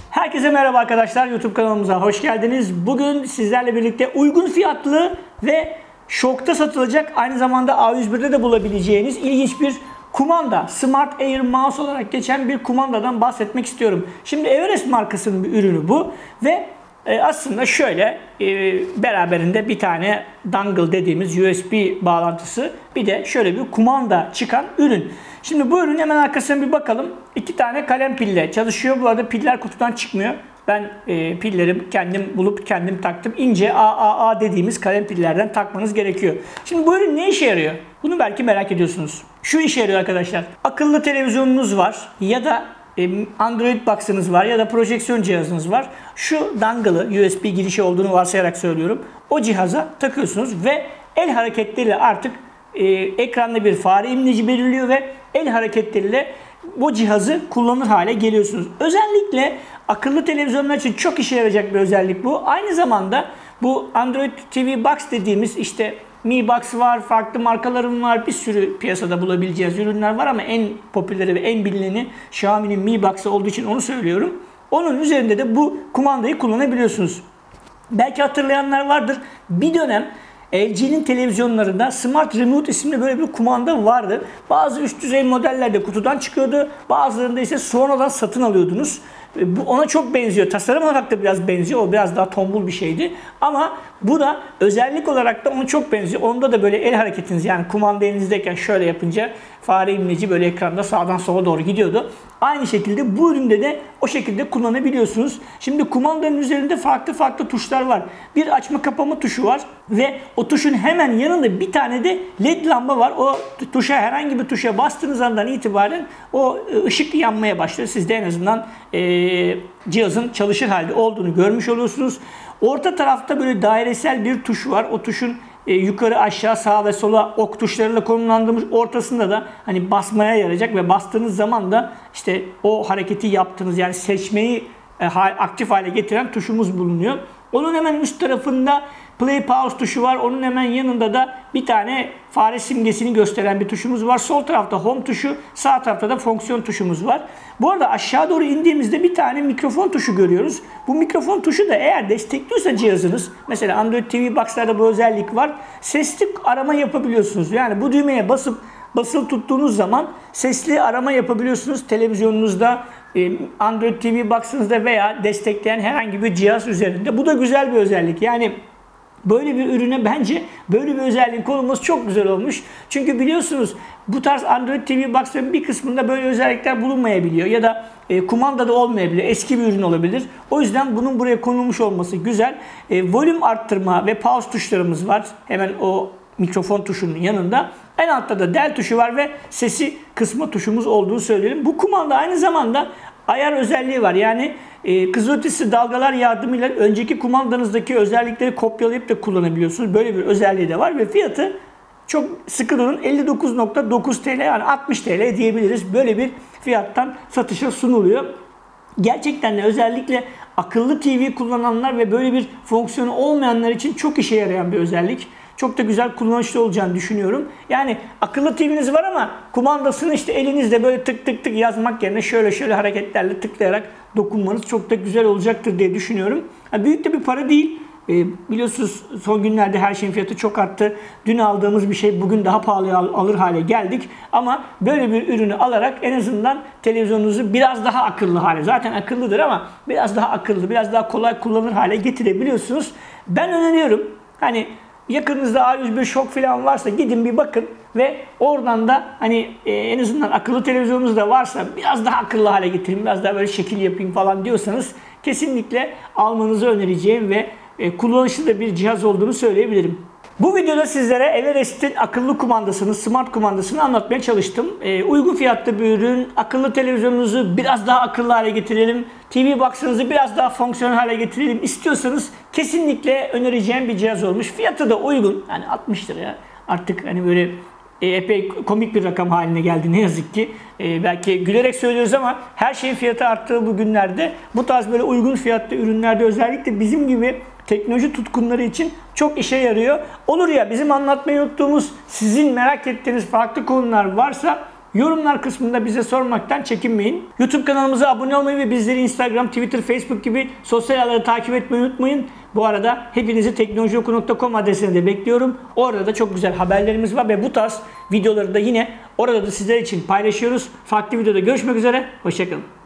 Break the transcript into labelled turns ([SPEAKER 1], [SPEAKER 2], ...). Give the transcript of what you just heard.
[SPEAKER 1] Herkese merhaba arkadaşlar, YouTube kanalımıza hoş geldiniz. Bugün sizlerle birlikte uygun fiyatlı ve şokta satılacak, aynı zamanda A101'de de bulabileceğiniz ilginç bir kumanda, Smart Air Mouse olarak geçen bir kumandadan bahsetmek istiyorum. Şimdi Everest markasının bir ürünü bu ve aslında şöyle beraberinde bir tane dongle dediğimiz USB bağlantısı, bir de şöyle bir kumanda çıkan ürün. Şimdi bu ürün, hemen arkasına bir bakalım. 2 tane kalem pille çalışıyor. Bu arada piller kutudan çıkmıyor. Ben pilleri kendim bulup kendim taktım. İnce AAA dediğimiz kalem pillerden takmanız gerekiyor. Şimdi bu ürün ne işe yarıyor? Bunu belki merak ediyorsunuz. Şu işe yarıyor arkadaşlar. Akıllı televizyonunuz var ya da Android box'ınız var ya da projeksiyon cihazınız var. Şu dongle'ı, USB girişi olduğunu varsayarak söylüyorum, o cihaza takıyorsunuz ve el hareketleriyle artık ekranda bir fare imleci belirliyor ve el hareketleriyle bu cihazı kullanır hale geliyorsunuz. Özellikle akıllı televizyonlar için çok işe yarayacak bir özellik bu. Aynı zamanda bu Android TV Box dediğimiz, işte Mi Box var, farklı markaların var, bir sürü piyasada bulabileceğiz ürünler var ama en popüleri ve en bilineni Xiaomi'nin Mi Box olduğu için onu söylüyorum. Onun üzerinde de bu kumandayı kullanabiliyorsunuz. Belki hatırlayanlar vardır. Bir dönem LG'nin televizyonlarında Smart Remote isimli böyle bir kumanda vardı. Bazı üst düzey modellerde kutudan çıkıyordu. Bazılarında ise sonradan satın alıyordunuz. Bu ona çok benziyor. Tasarım olarak da biraz benziyor. O biraz daha tombul bir şeydi. Ama bu da özellik olarak da ona çok benziyor. Onda da böyle el hareketiniz, yani kumanda elinizdeyken şöyle yapınca fare imleci böyle ekranda sağdan sola doğru gidiyordu. Aynı şekilde bu üründe de o şekilde kullanabiliyorsunuz. Şimdi kumandanın üzerinde farklı tuşlar var. Bir açma kapama tuşu var ve o tuşun hemen yanında bir tane de LED lamba var. O tuşa, herhangi bir tuşa bastığınız andan itibaren o ışık yanmaya başlıyor. Siz de en azından cihazın çalışır halde olduğunu görmüş oluyorsunuz. Orta tarafta böyle dairesel bir tuş var. O tuşun yukarı aşağı sağ ve sola ok tuşlarıyla konumlandırılmış, ortasında da hani basmaya yarayacak ve bastığınız zaman da işte o hareketi yaptığınız, yani seçmeyi aktif hale getiren tuşumuz bulunuyor. Onun hemen üst tarafında Play Pause tuşu var. Onun hemen yanında da bir tane fare simgesini gösteren bir tuşumuz var. Sol tarafta Home tuşu, sağ tarafta da fonksiyon tuşumuz var. Bu arada aşağı doğru indiğimizde bir tane mikrofon tuşu görüyoruz. Bu mikrofon tuşu da eğer destekliyorsa cihazınız, mesela Android TV Box'larda bu özellik var. Sesli arama yapabiliyorsunuz. Yani bu düğmeye basılı tuttuğunuz zaman sesli arama yapabiliyorsunuz televizyonunuzda, Android TV Box'ınızda veya destekleyen herhangi bir cihaz üzerinde. Bu da güzel bir özellik. Yani böyle bir ürüne bence böyle bir özelliğin konulması çok güzel olmuş. Çünkü biliyorsunuz bu tarz Android TV Box'ların bir kısmında böyle özellikler bulunmayabiliyor ya da kumandada olmayabilir. Eski bir ürün olabilir. O yüzden bunun buraya konulmuş olması güzel. Volüm arttırma ve pause tuşlarımız var. Hemen o mikrofon tuşunun yanında. En altta da del tuşu var ve sesi kısma tuşumuz olduğunu söyleyelim. Bu kumanda aynı zamanda ayar özelliği var. Yani kızılötesi dalgalar yardımıyla önceki kumandanızdaki özellikleri kopyalayıp da kullanabiliyorsunuz. Böyle bir özelliği de var ve fiyatı çok sıkı durun 59.9 TL, yani 60 TL diyebiliriz. Böyle bir fiyattan satışa sunuluyor. Gerçekten de özellikle akıllı TV kullananlar ve böyle bir fonksiyonu olmayanlar için çok işe yarayan bir özellik. Çok da güzel, kullanışlı olacağını düşünüyorum. Yani akıllı TV'niz var ama kumandasını işte elinizde böyle tık tık tık yazmak yerine şöyle hareketlerle tıklayarak dokunmanız çok da güzel olacaktır diye düşünüyorum. Yani büyük de bir para değil. Biliyorsunuz son günlerde her şeyin fiyatı çok arttı. Dün aldığımız bir şey bugün daha pahalıya alır hale geldik. Ama böyle bir ürünü alarak en azından televizyonunuzu biraz daha akıllı hale, zaten akıllıdır ama biraz daha akıllı, biraz daha kolay kullanır hale getirebiliyorsunuz. Ben öneriyorum. Hani yakınınızda A101 Şok falan varsa gidin bir bakın ve oradan da hani en azından akıllı televizyonunuz da varsa biraz daha akıllı hale getireyim, biraz daha böyle şekil yapayım falan diyorsanız kesinlikle almanızı önereceğim ve kullanışlı da bir cihaz olduğunu söyleyebilirim. Bu videoda sizlere Everest'in akıllı kumandasını, smart kumandasını anlatmaya çalıştım. Uygun fiyatlı bir ürün, akıllı televizyonunuzu biraz daha akıllı hale getirelim, TV Box'ınızı biraz daha fonksiyonel hale getirelim istiyorsanız kesinlikle önereceğim bir cihaz olmuş. Fiyatı da uygun, yani 60 liraya artık hani böyle epey komik bir rakam haline geldi ne yazık ki. Belki gülerek söylüyoruz ama her şeyin fiyatı arttığı bu günlerde bu tarz böyle uygun fiyatlı ürünlerde özellikle bizim gibi teknoloji tutkunları için çok işe yarıyor. Olur ya bizim anlatmayı unuttuğumuz, sizin merak ettiğiniz farklı konular varsa yorumlar kısmında bize sormaktan çekinmeyin. YouTube kanalımıza abone olmayı ve bizleri Instagram, Twitter, Facebook gibi sosyal ağları takip etmeyi unutmayın. Bu arada hepinizi teknolojioku.com adresine de bekliyorum. Orada da çok güzel haberlerimiz var ve bu tarz videoları da yine orada da sizler için paylaşıyoruz. Farklı videoda görüşmek üzere. Hoşçakalın.